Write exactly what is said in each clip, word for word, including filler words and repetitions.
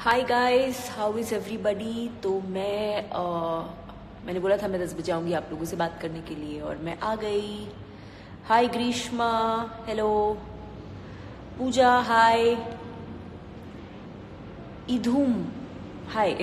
Hi guys, how is everybody. तो मैं uh, मैंने बोला था मैं दस बजे आऊँगी आप लोगों से बात करने के लिए और मैं आ गई। हाय ग्रीष्मा, हेलो। पूजा, हाय। इधूम, हाय।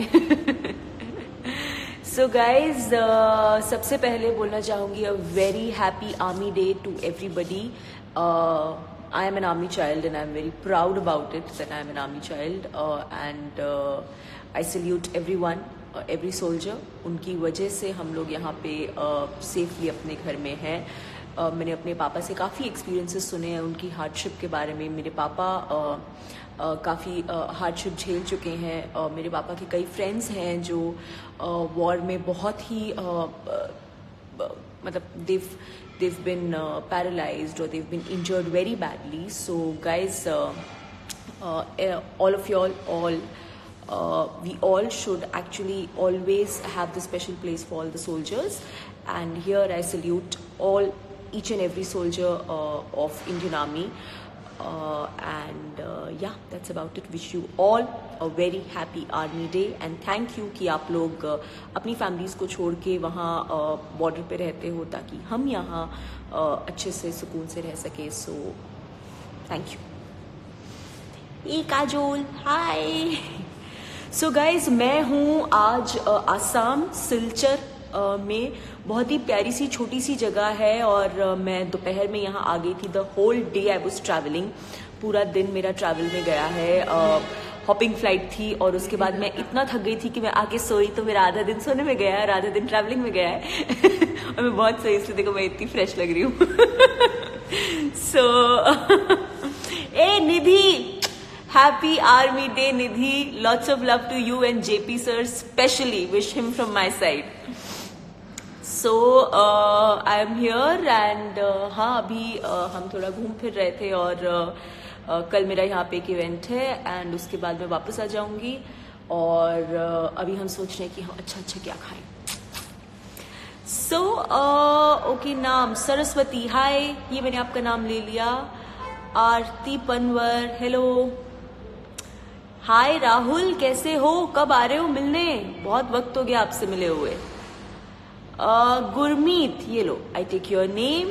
सो गाइज, सबसे पहले बोलना चाहूँगी a very happy army day to everybody. I am an army child and I am very proud about it that I am an army child uh, and uh, I salute everyone, uh, every soldier. उनकी वजह से हम लोग यहाँ पे safely uh, अपने घर में हैं। uh, मैंने अपने पापा से काफ़ी एक्सपीरियंसेस सुने हैं उनकी हार्डशिप के बारे में। मेरे पापा uh, uh, काफ़ी हार्डशिप uh, झेल चुके हैं। uh, मेरे पापा के कई फ्रेंड्स हैं जो वॉर uh, में बहुत ही uh, uh, मतलब they've they've been uh, paralyzed or they've been injured very badly. So guys, uh, uh, all of y'all, all uh, we all should actually always have the special place for all the soldiers. And here I salute all, each and every soldier uh, of Indian Army. Uh, and uh, yeah, that's about it. Wish you all a very happy Army Day and thank you कि आप लोग uh, अपनी families को छोड़ के वहाँ border uh, पे रहते हो ताकि हम यहाँ uh, अच्छे से सुकून से रह सके। So thank you. ई काजोल, हाय। सो गाइज, मैं हूँ आज uh, आसाम सिलचर uh, में। बहुत ही प्यारी सी छोटी सी जगह है और uh, मैं दोपहर में यहाँ आ गई थी। The whole day I was travelling, पूरा दिन मेरा ट्रैवल में गया है। हॉपिंग uh, फ्लाइट थी और उसके बाद मैं इतना थक गई थी कि मैं आके सोई तो मेरा आधा दिन सोने में गया है और आधा दिन ट्रैवलिंग में गया है। और मैं बहुत सही, इसलिए देखो मैं इतनी फ्रेश लग रही हूँ। सो ए Nidhi, happy army day Nidhi. Lots of love to you and JP sir, specially wish him from my side. So I am here and हाँ, अभी uh, हम थोड़ा घूम फिर रहे थे और uh, uh, कल मेरा यहाँ पे एक इवेंट है एंड उसके बाद मैं वापस आ जाऊंगी। और uh, अभी हम सोच रहे हैं कि हम अच्छा अच्छा क्या खाएं। सो ओके, नाम सरस्वती, हाय। ये मैंने आपका नाम ले लिया। आरती पनवर, हेलो। हाय राहुल, कैसे हो? कब आ रहे हो मिलने? बहुत वक्त हो गया आपसे मिले हुए। Uh, गुरमीत, ये लो, I take your name.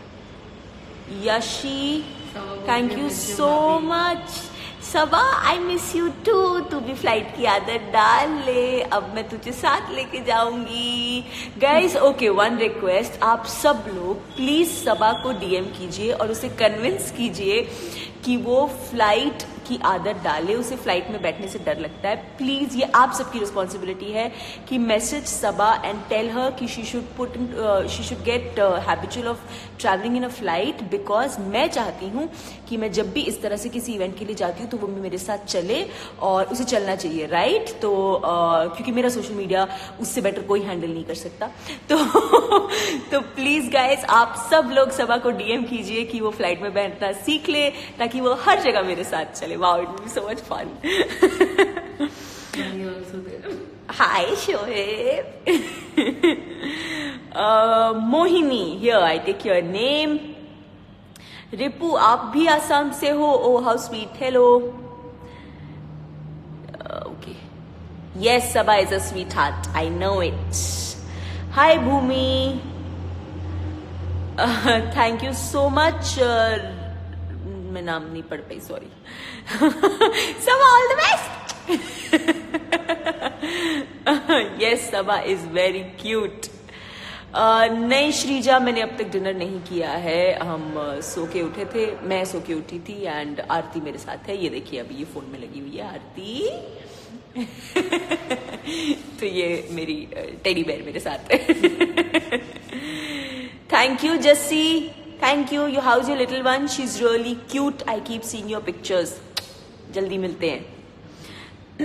Yashi, thank you so much. Saba, I miss you too. तू भी फ्लाइट की आदत डाल ले, अब मैं तुझे साथ लेके जाऊंगी। गाइज, ओके, वन रिक्वेस्ट, आप सब लोग प्लीज सबा को डीएम कीजिए और उसे कन्विंस कीजिए कि वो फ्लाइट की आदत डाले। उसे फ्लाइट में बैठने से डर लगता है। प्लीज, ये आप सबकी रिस्पॉन्सिबिलिटी है कि message Saba and tell her कि she should put she should get habitual of travelling in a flight. Because मैं चाहती हूँ कि मैं जब भी इस तरह से किसी इवेंट के लिए जाती हूँ तो वो मेरे साथ चले और उसे चलना चाहिए, राइट right? तो uh, क्योंकि मेरा सोशल मीडिया उससे बेटर कोई हैंडल नहीं कर सकता। तो तो प्लीज गाइज, आप सब लोग सबा को डीएम कीजिए कि वो फ्लाइट में बैठना सीख ले ताकि वो हर जगह मेरे साथ चले। Wow, it will be so much fun. Hi, Shoaib. uh, Mohini, here I take your name. Ripu, आप भी आसाम से हो? Oh, how sweet. Hello. Uh, okay. Yes, Sabha is a sweetheart. I know it. Hi, Bhumi. Uh, thank you so much. Uh, मैं नाम नहीं पढ़ पाई, sorry. Saba, all the best. Yes, Saba is very cute. नहीं श्रीजा, मैंने अब तक डिनर नहीं किया है। हम uh, सो के उठे थे, मैं सो के उठी थी एंड आरती मेरे साथ है। ये देखिए, अभी ये फोन में लगी हुई है आरती। तो ये मेरी टेडी बेयर मेरे साथ है। Thank you Jassi, thank you. You, how's your little one? She's really cute. I keep seeing your pictures. जल्दी मिलते हैं।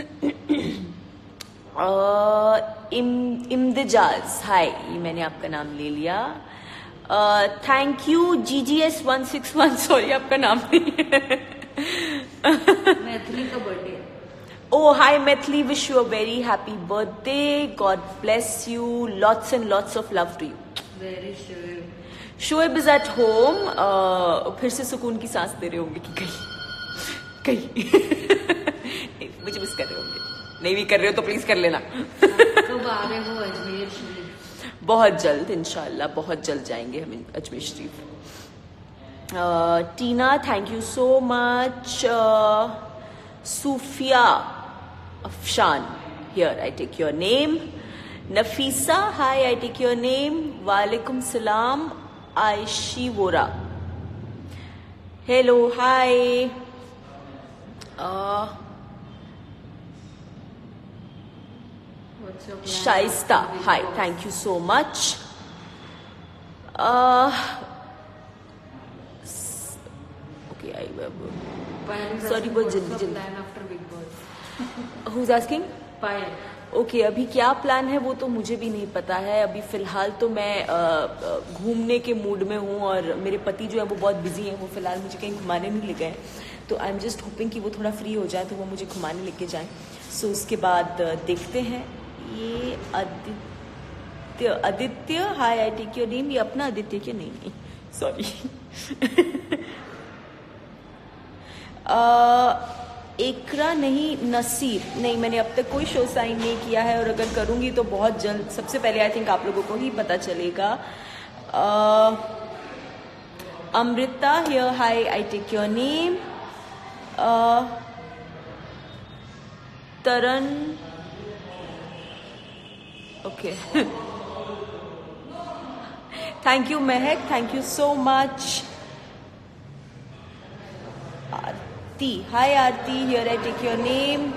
uh, इम इम्तिजाज, हाय। ये मैंने आपका नाम ले लिया। Thank you G G S one six one, sorry आपका नाम नहीं है। मैथिली का birthday. Oh, hi Maithili, wish you a very happy birthday. God bless you. Lots and lots of love to you. Very sure. Shoaib is at home. फिर से सुकून की सांस दे रहे होंगे कि कहीं कहीं मुझे मिस कर रहे रहे होंगे, नहीं भी कर रहे हो तो प्लीज कर लेना। कब आ रहे हो अजमेर शरीफ? बहुत जल्द इंशाल्लाह, बहुत जल्द जाएंगे हम Ajmer Sharif. Tina thank you so much. Sufiya Afshan here I take your name. Nafisa hi I take your name. वालेकुम सलाम। Aayshi Vora hello hi. Shaista hi thank you so much. Okay I sorry बहुत जल्दी जल्दी। After Bigg Boss who is asking? Payal. Okay okay, अभी क्या plan है वो तो मुझे भी नहीं पता है। अभी फिलहाल तो मैं घूमने के मूड में हूँ और मेरे पति जो है वो बहुत बिजी हैं, वो फिलहाल मुझे कहीं घुमाने नहीं ले गए, तो आई एम जस्ट होपिंग कि वो थोड़ा फ्री हो जाए तो वो मुझे घुमाने लेके जाएं। सो so, उसके बाद देखते हैं। ये Aditya Aditya hi I take your name. ये अपना आदित्य क्या? नहीं नहीं सॉरी। एकरा नहीं नसीर नहीं, मैंने अब तक कोई शो साइन नहीं किया है और अगर करूंगी तो बहुत जल्द, सबसे पहले आई थिंक आप लोगों को ही पता चलेगा। Amrita here hi I take your name. Taran okay thank you Mahak thank you so much. Aarti hi Aarti here I take your name.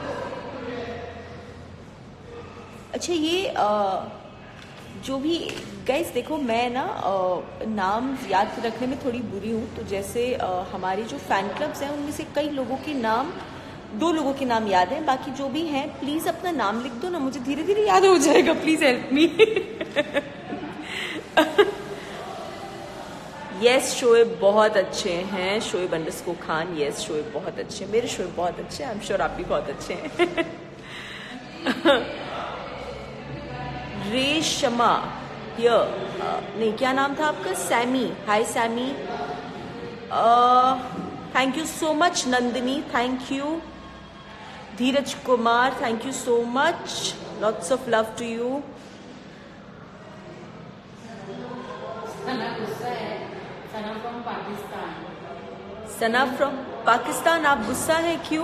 अच्छा ये आ, जो भी गाइस देखो मैं ना आ, नाम याद रखने में थोड़ी बुरी हूँ, तो जैसे आ, हमारे जो फैन क्लब्स हैं उनमें से कई लोगों के नाम, दो लोगों के नाम याद हैं, बाकी जो भी हैं प्लीज अपना नाम लिख दो ना, मुझे धीरे धीरे याद हो जाएगा, please help me. Yes Shoaib बहुत अच्छे हैं, शोएब अंडरस्कोर खान। यस शोएब बहुत अच्छे हैं, मेरे शोएब बहुत अच्छे हैं, आई एम श्योर आप भी बहुत अच्छे हैं। रेशमा हियर नहीं क्या नाम था आपका? Sammy hi Sammy thank you so much. Nandini thank you. Dheeraj Kumar thank you so much, lots of love to you. Sana from Pakistan. Sana from Pakistan, आप गुस्सा है क्यों?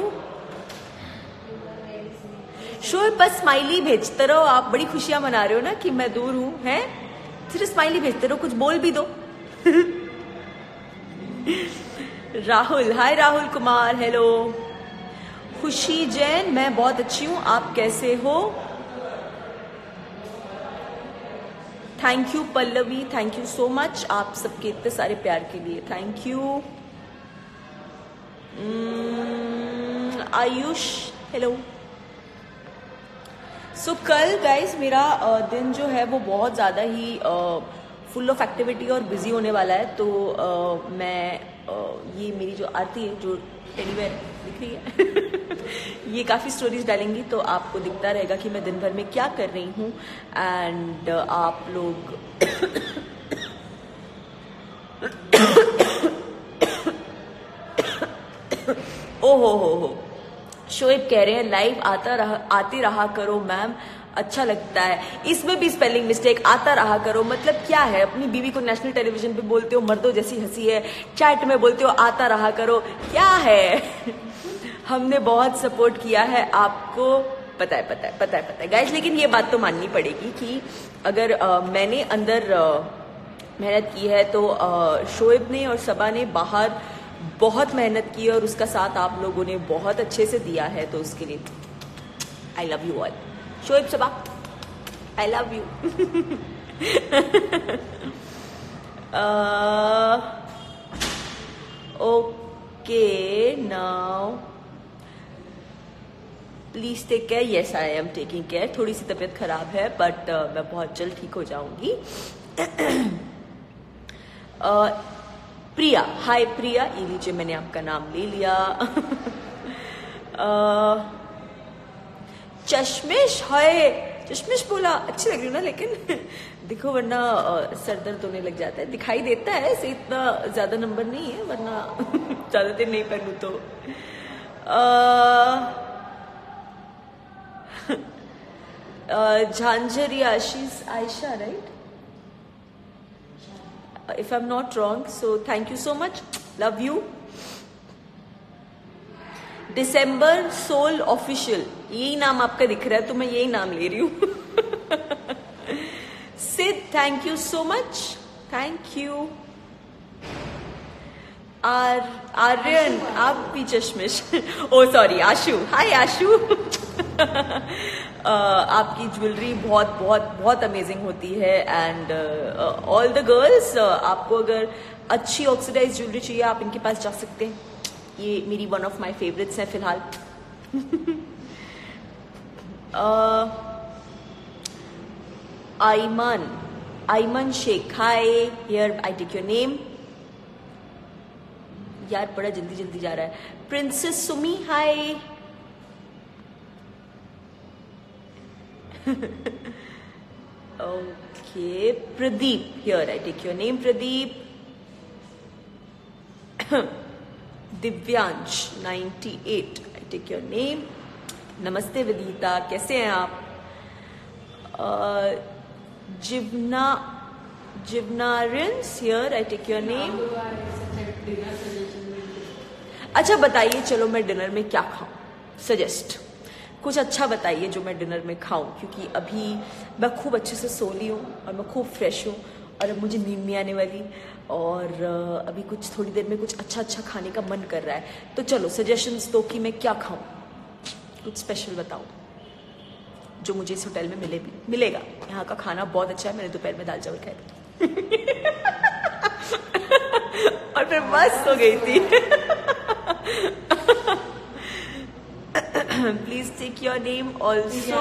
शोएब बस स्माइली भेजते रहो, आप बड़ी खुशियां मना रहे हो ना कि मैं दूर हूं, हैं? सिर्फ स्माइली भेजते रहो, कुछ बोल भी दो। Rahul hi Rahul Kumar hello. खुशी जैन मैं बहुत अच्छी हूँ, आप कैसे हो? Thank you Pallavi thank you so much, आप सबके इतने सारे प्यार के लिए thank you. Ayush hello. So so, कल गाइस मेरा uh, दिन जो है वो बहुत ज़्यादा ही फुल ऑफ एक्टिविटी और बिजी होने वाला है, तो uh, मैं uh, ये मेरी जो आरती है जो टेडीवेयर दिख रही है ये काफ़ी स्टोरीज डालेंगी, तो आपको दिखता रहेगा कि मैं दिन भर में क्या कर रही हूँ। एंड uh, आप लोग ओ हो हो हो शोएब कह रहे हैं लाइव आता रहा आते रहा करो मैम, अच्छा लगता है। इसमें भी स्पेलिंग मिस्टेक, आता रहा करो मतलब क्या है? अपनी बीवी को नेशनल टेलीविजन पे बोलते हो मर्दों जैसी हंसी है, चैट में बोलते हो आता रहा करो, क्या है? हमने बहुत सपोर्ट किया है आपको, पता है पता है पता है पता है गाइस, लेकिन ये बात तो माननी पड़ेगी कि अगर आ, मैंने अंदर मेहनत की है तो शोएब ने और सबा ने बाहर बहुत मेहनत की और उसका साथ आप लोगों ने बहुत अच्छे से दिया है, to उसके लिए I love you all. Shoaib Saba I love you. Okay now please take care. Yes I am taking care, थोड़ी सी तबीयत खराब है बट uh, मैं बहुत जल्द ठीक हो जाऊंगी। uh, प्रिया हाय प्रिया, ये लीजिए मैंने आपका नाम ले लिया। uh, चश्मिश हाय, चश्मिश बोला अच्छी लग रही हूँ ना, लेकिन दिखो वरना uh, सर दर्द होने लग जाता है। दिखाई देता है ऐसे, इतना ज्यादा नंबर नहीं है वरना ज्यादा देर नहीं पहनू तो। uh, Jhanjhari Ashish Ayesha, right? If I am not wrong, so thank you so much, love you. December soul official, यही नाम आपका दिख रहा है तो मैं यही नाम ले रही हूँ। Sid, thank you so much, thank you. R Aryan, आप भी चश्मिश। ओ सॉरी, आशु, हाय आशु। आपकी ज्वेलरी बहुत बहुत बहुत अमेजिंग होती है, एंड ऑल द गर्ल्स, आपको अगर अच्छी ऑक्सीडाइज ज्वेलरी चाहिए आप इनके पास जा सकते हैं। ये मेरी वन ऑफ माय फेवरेट्स है फिलहाल। Aiman, Aiman Shaikh, hi, here I take your name. यार बड़ा जल्दी जल्दी जा रहा है। Princess Sumi, hi. Okay, Pradeep, here I take your name Pradeep. Divyansh ninety eight, I take your name. नमस्ते विदिता, कैसे हैं आप? जिवना जिवनारियंस, here I take your name. अच्छा बताइए, चलो मैं डिनर में क्या खाऊं, सजेस्ट कुछ अच्छा बताइए जो मैं डिनर में खाऊं, क्योंकि अभी मैं खूब अच्छे से सो ली हूँ और मैं खूब फ्रेश हूँ और अब मुझे नींद नहीं आने वाली, और अभी कुछ थोड़ी देर में कुछ अच्छा अच्छा खाने का मन कर रहा है। तो चलो सजेशंस दो कि मैं क्या खाऊं, कुछ स्पेशल बताओ जो मुझे इस होटल में मिले भी मिलेगा। यहाँ का खाना बहुत अच्छा है, मैंने दोपहर में दाल चावल खाए थे और फिर मस्त हो गई थी। Please take your name also.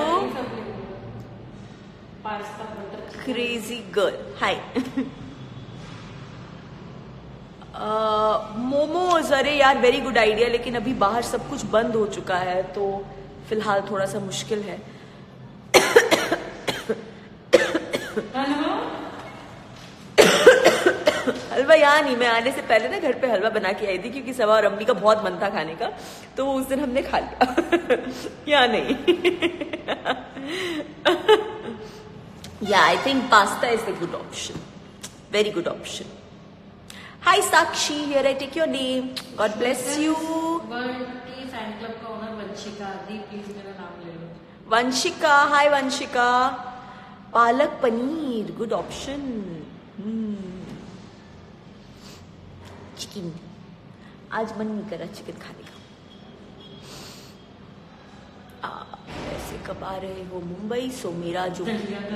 Crazy girl, hi. Momos, अरे यार वेरी गुड आइडिया, लेकिन अभी बाहर सब कुछ बंद हो चुका है तो फिलहाल थोड़ा सा मुश्किल है। हलवा यहाँ नहीं, मैं आने से पहले ना घर पे हलवा बना के आई थी, क्योंकि सवा और अम्मी का बहुत मन था खाने का, तो उस दिन हमने खा लिया। यहाँ नहीं। या I think pasta is the good option, very good option. Hi Sakshi, here I take your name, God bless you. Fan club का ओनर वंशिका दी, प्लीज मेरा नाम ले लो। वंशिका, हाय Vanshika. Palak paneer, good option. Chicken, आज मन नहीं कर रहा चिकन खाने का। ऐसे कब आ रहे हो मुंबई? सो मेरा जो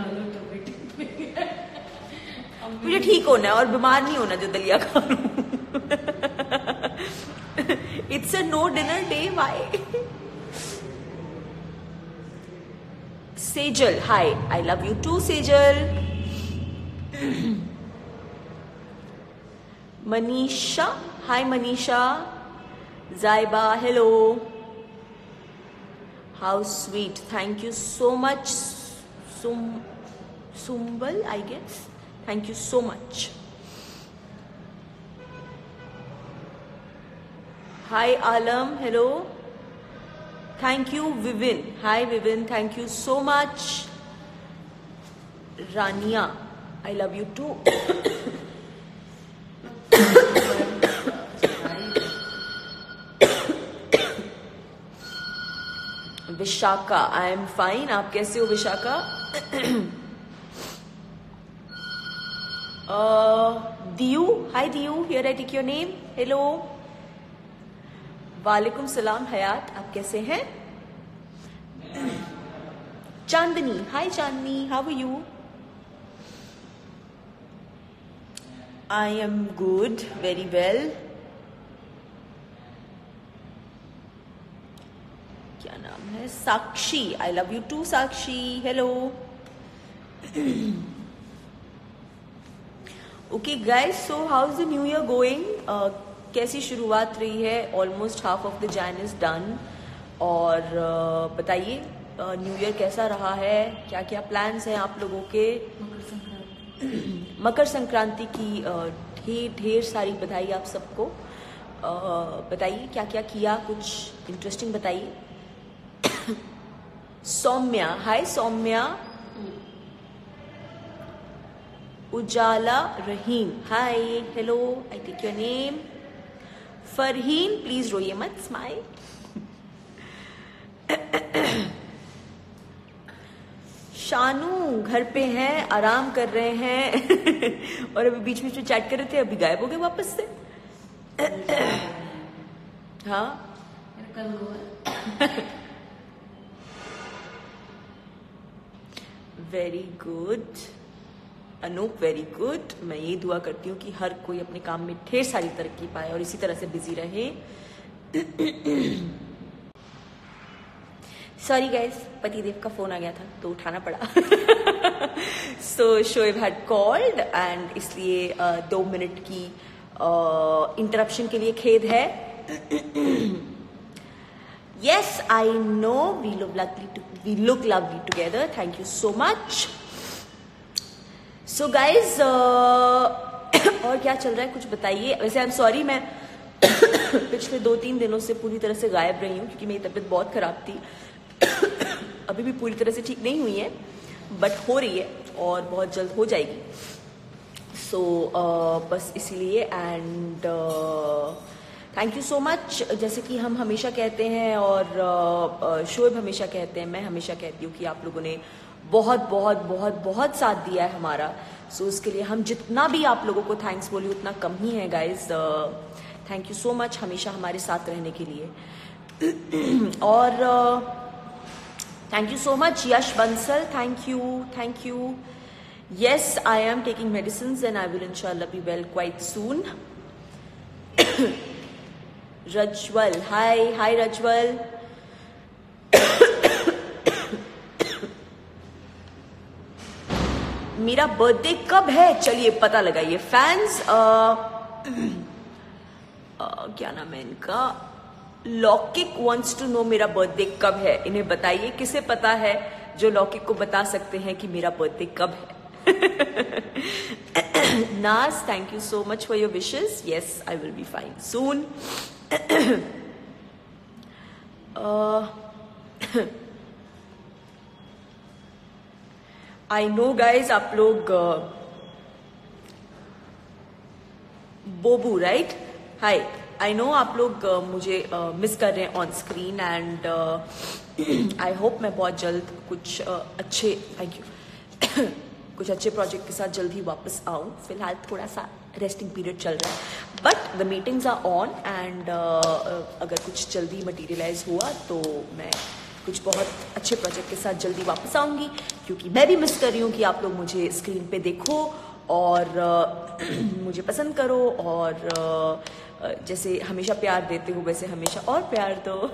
मुझे ठीक होना है और बीमार नहीं होना जो दलिया खा लूं। It's a no dinner day, why? Sejal, hi, I love you too Sejal. Manisha, hi Manisha. Zaiba, hello, how sweet, thank you so much. सुम Sumbul, I guess, thank you so much. Hi Alam, hello, thank you. Vivin, hi Vivin, thank you so much. Rania, I love you too. Vishakha, I am fine, आप कैसे हो Vishakha? Diyu, hi Diyu, here I take your name, hello. वालेकुम सलाम हयात, आप कैसे हैं? Chandni, hi Chandni, how are you? I am good, very well. क्या नाम है? Sakshi, I love you too Sakshi, hello. Okay guys, so how is the new year going? कैसी शुरुआत रही है? Almost half of the Jan is done, और uh, बताइए new year कैसा रहा है, क्या क्या प्लान्स हैं आप लोगों के? मकर संक्रांति मकर संक्रांति की ढेर ढेर सारी बधाई आप सबको। बताइए क्या क्या किया, कुछ इंटरेस्टिंग बताइए। Saumya, hi Saumya. Ujala Rahim, hi, hello, I take your name. Farheen, please रोइए मत, स्माइल. शानू घर पे हैं, आराम कर रहे हैं और अभी बीच बीच में चैट कर रहे थे, अभी गायब हो गए वापस से. हाँ कल हुआ. Very good Anoop, very good. मैं ये दुआ करती हूँ कि हर कोई अपने काम में ढेर सारी तरक्की पाए और इसी तरह से बिजी रहे. सॉरी गाइस, पतिदेव का फोन आ गया था तो उठाना पड़ा. So Shoaib had called and इसलिए uh, दो मिनट की इंटरप्शन uh, के लिए खेद है. Yes, I know we look lovely. To, we look lovely together. Thank you so much. So guys, uh, और क्या चल रहा है कुछ बताइए. वैसे आई एम सॉरी, मैं पिछले दो तीन दिनों से पूरी तरह से गायब रही हूँ क्योंकि मेरी तबीयत बहुत खराब थी. अभी भी पूरी तरह से ठीक नहीं हुई है, बट हो रही है और बहुत जल्द हो जाएगी. सो so, uh, बस इसीलिए and thank you so much. जैसे कि हम हमेशा कहते हैं और शोएब हमेशा कहते हैं, मैं हमेशा कहती हूँ कि आप लोगों ने बहुत बहुत बहुत बहुत साथ दिया है हमारा. सो so, उसके लिए हम जितना भी आप लोगों को थैंक्स बोली उतना कम ही है guys. Thank you so much हमेशा हमारे साथ रहने के लिए. और thank you so much Yash Bansal, thank you thank you. Yes, I am taking medicine and I will इंशाल्लाह be well quite soon. Rajwal, hi hi Rajwal. मेरा बर्थडे कब है चलिए पता लगाइए फैंस. क्या नाम है इनका, लौकिक वॉन्ट्स टू नो मेरा बर्थडे कब है. इन्हें बताइए किसे पता है जो लौकिक को बता सकते हैं कि मेरा बर्थडे कब है. Naaz, thank you so much for your wishes. Yes, I will be fine soon. I know guys, आप लोग बोबू राइट, हाय. आई नो आप लोग uh, मुझे मिस uh, कर रहे हैं on screen and I hope मैं बहुत जल्द कुछ uh, अच्छे थैंक यू कुछ अच्छे प्रोजेक्ट के साथ जल्द ही वापस आऊँ. फिलहाल थोड़ा सा रेस्टिंग पीरियड चल रहा है, but the meetings are on and अगर कुछ जल्दी मटीरियलाइज हुआ तो मैं कुछ बहुत अच्छे प्रोजेक्ट के साथ जल्दी वापस आऊँगी. क्योंकि मैं भी मिस कर रही हूँ कि आप लोग मुझे स्क्रीन पे देखो और uh, मुझे पसंद करो और uh, जैसे हमेशा प्यार देते हो वैसे हमेशा और प्यार दो.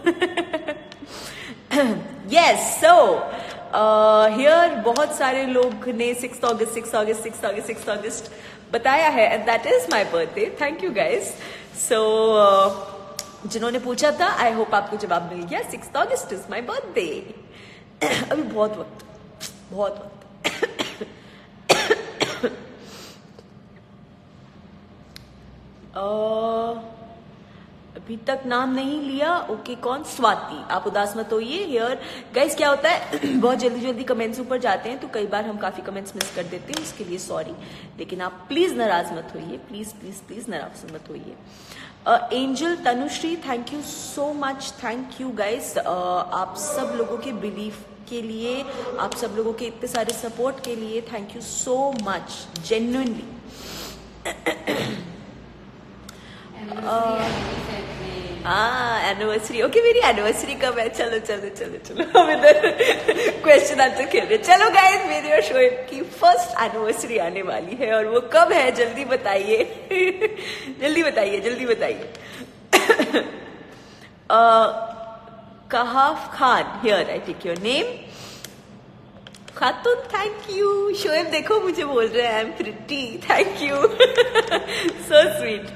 यस, सो हियर बहुत सारे लोग ने सिक्स अगस्त सिक्स अगस्त सिक्स अगस्त सिक्स अगस्त बताया है and that is my birthday. Thank you guys. So जिन्होंने पूछा था, आई होप आपको जवाब मिल गया. सिक्स अगस्त इज माय बर्थडे. अभी बहुत वक्त बहुत वक्त. Uh, अभी तक नाम नहीं लिया. ओके okay, कौन? स्वाति. आप उदास मत होइए. हियर गाइस क्या होता है बहुत जल्दी जल्दी कमेंट्स ऊपर जाते हैं तो कई बार हम काफी कमेंट्स मिस कर देते हैं, उसके लिए सॉरी. लेकिन आप प्लीज नाराज मत होइए, प्लीज प्लीज प्लीज नाराज मत होइए. Angel Tanushree, thank you so much. Thank you guys, आप सब लोगों के बिलीफ के लिए, आप सब लोगों के इतने सारे सपोर्ट के लिए thank you so much genuinely. हाँ एनिवर्सरी. ओके, मेरी एनिवर्सरी कब है? चलो चलो चलो चलो हम इधर क्वेश्चन आंसर खेल रहे. चलो गाइस, मेरी और शोएब की फर्स्ट एनिवर्सरी आने वाली है और वो कब है जल्दी बताइए. जल्दी बताइए जल्दी बताइए. Kahaf Khan, here I take your name. Khatoon, thank you. Shoaib देखो मुझे बोल रहे हैं I am pretty. Thank you, so sweet.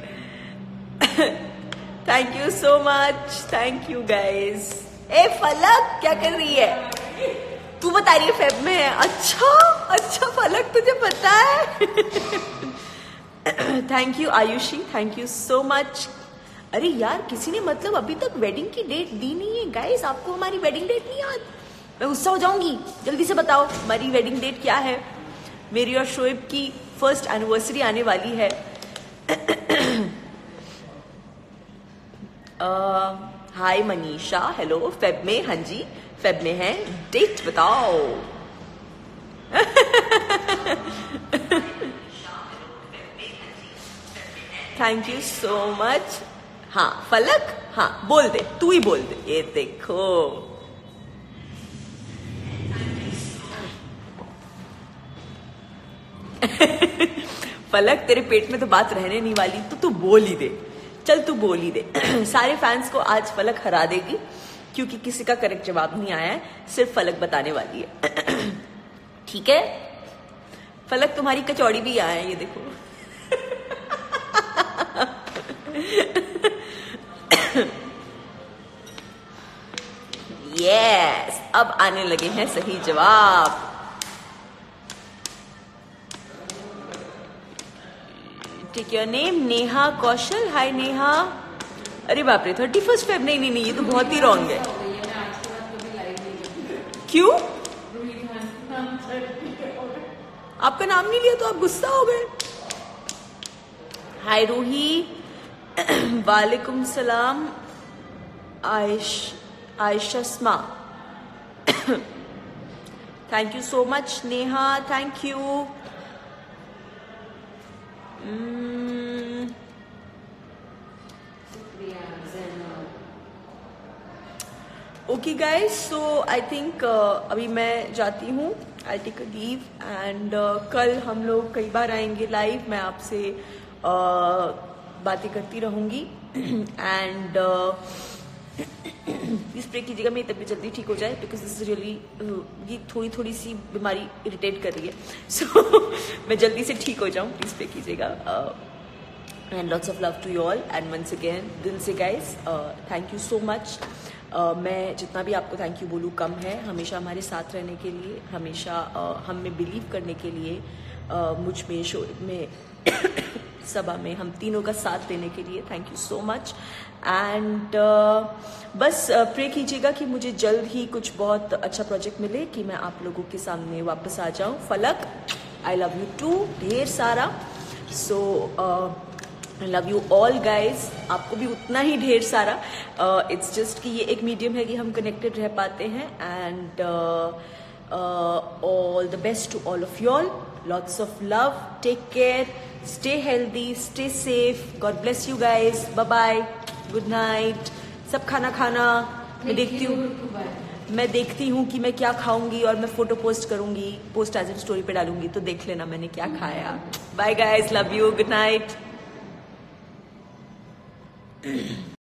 Thank you so much. Thank you guys. ए फलक क्या कर रही है? तू बता रही है फेब में है. अच्छा अच्छा फलक, तुझे पता है. Thank you Aayushi, thank you so much. अरे यार, किसी ने मतलब अभी तक वेडिंग की डेट दी नहीं है गाइज. आपको हमारी वेडिंग डेट नहीं याद? मैं गुस्सा हो जाऊंगी। जल्दी से बताओ हमारी वेडिंग डेट क्या है। मेरी और शोएब की फर्स्ट एनिवर्सरी आने वाली है। हाय मनीषा, हेलो। फेब में? हाँ जी फेब में है। डेट बताओ। Thank you so much. हाँ फलक, हाँ बोल दे, तू ही बोल दे। ये देखो फलक, तेरे पेट में तो बात रहने नहीं वाली, तो तू बोल ही दे। चल तू बोल ही दे। सारे फैंस को आज फलक हरा देगी, क्योंकि किसी का करेक्ट जवाब नहीं आया है, सिर्फ फलक बताने वाली है। ठीक है फलक, तुम्हारी कचौड़ी भी आए हैं, ये देखो। यस, अब आने लगे हैं सही जवाब। Take your name, Neha Kaushal. Hi Neha. अरे बाप रे, थर्टी फर्स्ट फेब? नहीं नहीं नहीं, ये तो बहुत ही रॉन्ग है। क्यों? आपका नाम नहीं लिया तो आप गुस्सा हो गए। हाय रूही। वालेकुम सलाम। आयश आयशस्मा। Thank you so much Neha, thank you. Okay guys, so I think अभी मैं जाती हूँ। I take a leave and कल हम लोग कई बार आएंगे लाइव। मैं आपसे uh, बातें करती रहूंगी एंड प्लीज प्रे कीजिएगा मेरी तबीयत जल्दी ठीक हो जाए, बिकॉज दिस इज रियली, ये थोड़ी थोड़ी सी बीमारी इरिटेट कर रही है। सो so, मैं जल्दी से ठीक हो जाऊँ, प्लीज प्रे कीजिएगा। And lots of love to you all and once again दिल से guys thank you so much. मैं जितना भी आपको थैंक यू बोलूँ कम है। हमेशा हमारे साथ रहने के लिए, हमेशा uh, हम में बिलीव करने के लिए, uh, मुझ में, शोएब में, सभा में, हम तीनों का साथ देने के लिए thank you so much. And बस प्रे uh, कीजिएगा कि मुझे जल्द ही कुछ बहुत अच्छा प्रोजेक्ट मिले, कि मैं आप लोगों के सामने वापस आ जाऊं। फलक, आई लव यू टू, ढेर सारा। So I love you all guys, आपको भी उतना ही ढेर सारा। इट्स uh, जस्ट कि ये एक मीडियम है कि हम कनेक्टेड रह पाते हैं। And all the best to all of you all, lots of love, take care, stay healthy, stay safe, God bless you guys, bye bye, good night। सब खाना खाना। मैं देखती हूँ मैं देखती हूँ कि मैं क्या खाऊंगी और मैं फोटो पोस्ट करूंगी, पोस्ट एज एन स्टोरी पे डालूंगी, तो देख लेना मैंने क्या खाया। Bye guys, love you, good night.